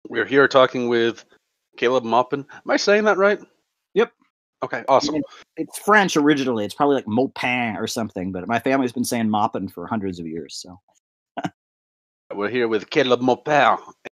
We're here talking with Caleb Maupin. Am I saying that right? Yep. Okay, awesome. It's French originally. It's probably like Maupin or something, but my family's been saying Maupin for hundreds of years. So We're here with Caleb Maupin,